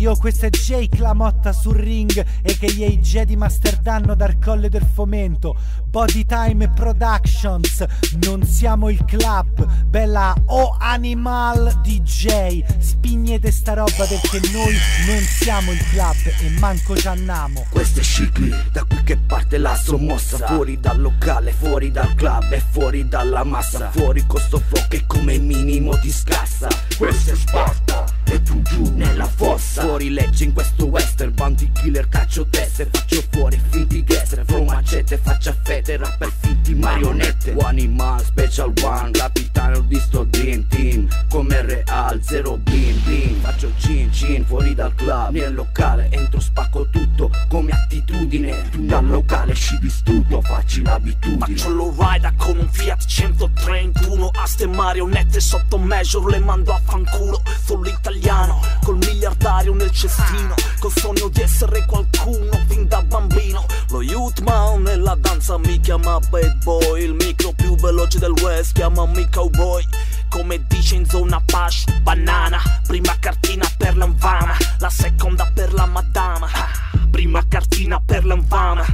Yo, questo è Jake La Motta sul ring e che gli Jedi Master danno dal Colle del Fomento. Body Time Productions, non siamo il club. Bella O Animal DJ, spignete sta roba perché noi non siamo il club e manco ci andiamo. Questo è Scicli, da qui che parte la sommossa. Fuori dal locale, fuori dal club e fuori dalla massa. Fuori con sto flow che come minimo ti scassa. Questo è Sparta e tu giù nella fossa. Fuori legge in questo western, bounty killer caccio teste. Faccio fuori finti gangster, flow macete, faccia fete, rapper finti marionette. Animal, special one, capitano di sto dream team. Come Real, zero bim bim. Faccio cin cin fuori dal club, nel locale entro spacco tutto come attitudine. Tu dal locale esci distrutto, facci l'abitudine. Faccio l'owrider con un Fiat 131. Aste marionette sotto measure le mando a fanculo. Solo italiano, col miliardario nel cestino, col sogno di essere qualcuno fin da bambino. Lo youth man nella danza mi chiama bad boy. Il micro più veloce del West chiamami cowboy. Come dice in zona Pash, banana. Prima cartina per l'infama, la seconda per la madama. Prima cartina per l'infama,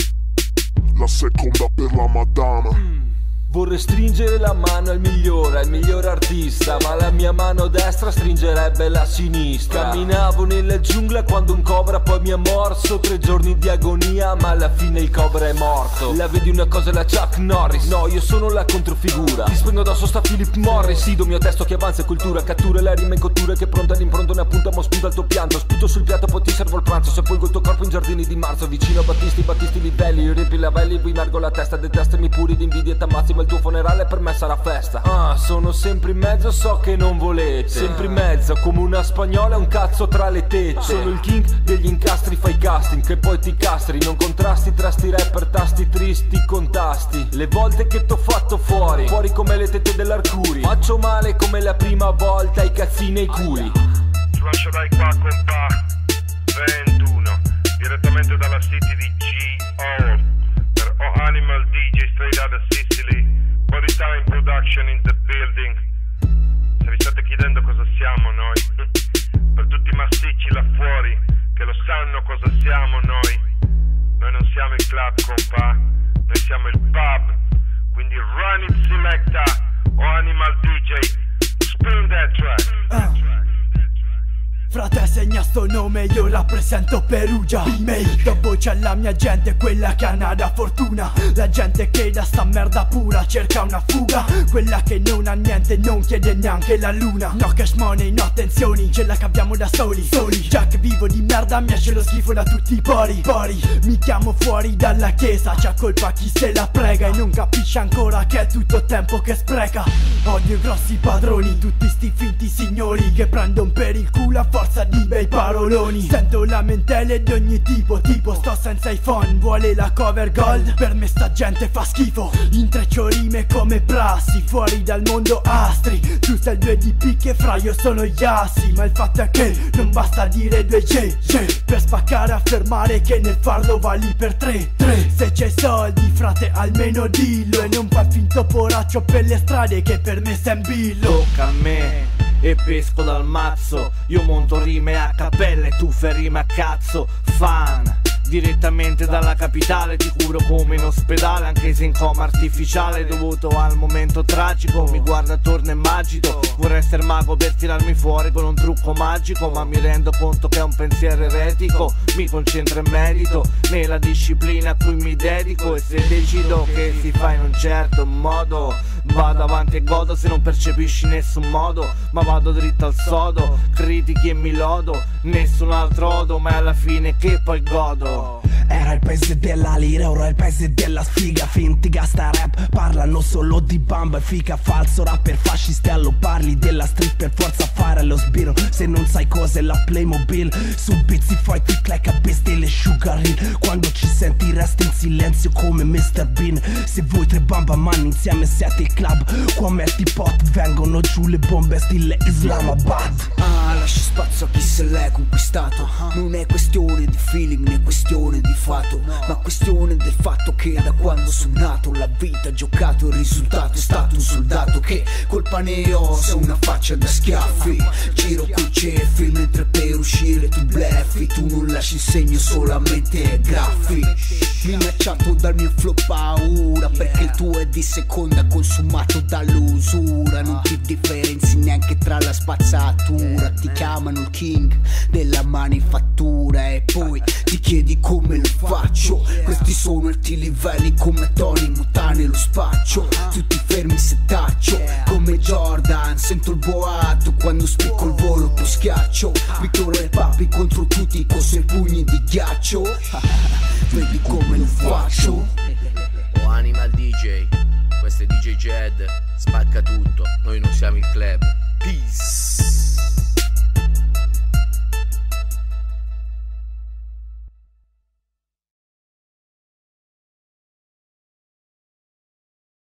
la seconda per la madama. Vorrei stringere la mano al miglior artista, ma la mia mano destra stringerebbe la sinistra. Camminavo nella giungla quando un cobra poi mi ha morso. 3 giorni di agonia ma alla fine il cobra è morto. La vedi una cosa la Chuck Norris? No, io sono la controfigura. Ti sprendo addosso sta Philip Morris. Sido mio testo che avanza e cultura, cattura la rima in cottura che pronta all'impronta una punta mo spunta il tuo pianto. Sputo sul piatto poi ti servo il pranzo. Sepolgo il tuo corpo in giardini di marzo. Vicino a Battisti livelli, riempi lavelli, vi mergo la testa. Detestami puri di invidia e t'ammazzi, ma il tuo funerale per me sarà festa. Sono sempre in mezzo, so che non volete. Sempre in mezzo come una spagnola e un cazzo tra le tette. Sono il king degli incastri, fai casting che poi ti castri. Non contrasti tra sti rapper, tasti tristi con tasti. Le volte che t'ho fatto fuori come le tette dell'Arcuri. Faccio male come la prima volta ai cazzi nei culi. Ti lascio dai qua compa 21 direttamente dalla city di G.O. per O Animal DJ straight out of Sicily. Body Time Production in the building. Se vi state chiedendo cosa siamo noi, per tutti i massicci là fuori che lo sanno cosa siamo noi non siamo il club compa, noi siamo il pub. Quindi run it selecta O Animal DJ, spin that track. Frate segna sto nome, io rappresento Perugia. B-Make, dopo c'è la mia gente, quella che ha nada fortuna. La gente che da sta merda pura cerca una fuga. Quella che non ha niente, non chiede neanche la luna. No cash money, no attenzioni, ce la capiamo da soli. Già che vivo di merda mi esce lo schifo da tutti i pori. Mi chiamo fuori dalla chiesa, c'ha colpa chi se la prega. E non capisce ancora che è tutto tempo che spreca. Odio i grossi padroni, tutti sti finti signori che prendono per il culo a forza di bei paroloni. Sento lamentele d'ogni tipo, sto senza iPhone, vuole la cover gold, per me sta gente fa schifo. Intreccio rime come prassi, fuori dal mondo astri. Tu sei il 2 di picche, fra io sono gli assi. Ma il fatto è che non basta dire 2G per spaccare a affermare che nel farlo vali per 3. Se c'hai soldi frate almeno dillo, e non fai finto poraccio per le strade che per me sei un billo. Tocca a me e pesco dal mazzo. Io monto rime a cappella e tu fai rime a cazzo. Fan direttamente dalla capitale, ti curo come in ospedale, anche se in coma artificiale dovuto al momento tragico. Mi guarda attorno e magico, vorrei essere mago per tirarmi fuori con un trucco magico, ma mi rendo conto che è un pensiero eretico. Mi concentro e medito nella disciplina a cui mi dedico, e se decido che si fa in un certo modo vado avanti e godo. Se non percepisci nessun modo, ma vado dritto al sodo. Critichi e mi lodo, nessun altro odo, ma alla fine che poi godo. Era il paese della lira, ora è il paese della sfiga. Finti gasta rap, parlano solo di bamba e fica. Falso rapper fascisti, allo parli della street per forza fare lo sbirro. Se non sai cos'è la Playmobil, su pizzi fai tic like a bestia le Sugar Hill. Quando ci senti resta in silenzio come Mr. Bean. Se voi 3 bamba man insieme siete il club, qua metti pot vengono giù le bombe stile Islamabad. Lascia spazio a chi se l'è conquistato. Non è questione di feeling né questione di fatto, ma questione del fatto che da quando sono nato la vita ha giocato, il risultato è stato un soldato che colpa ne ho se una faccia da schiaffi. Giro coi ceffi mentre per uscire tu non lasci segno, solamente graffi. Minacciato dal mio flow paura, perché il tuo è di seconda, consumato dall'usura. Non ti differenzi neanche tra la spazzatura. Ti chiamano il king della manifattura e poi ti chiedi come lo faccio. Questi sono alti livelli come Tony Montana e lo spaccio. Tutti fermi se taccio come Jordan, sento il boato quando spicco il volo più schiaccio. Vittorio e Papi contro tutti con suoi pugni di ghiaccio. Vedi come lo faccio. Oh Animal DJ, questo è DJ Jed, spacca tutto, noi non siamo il club. Peace.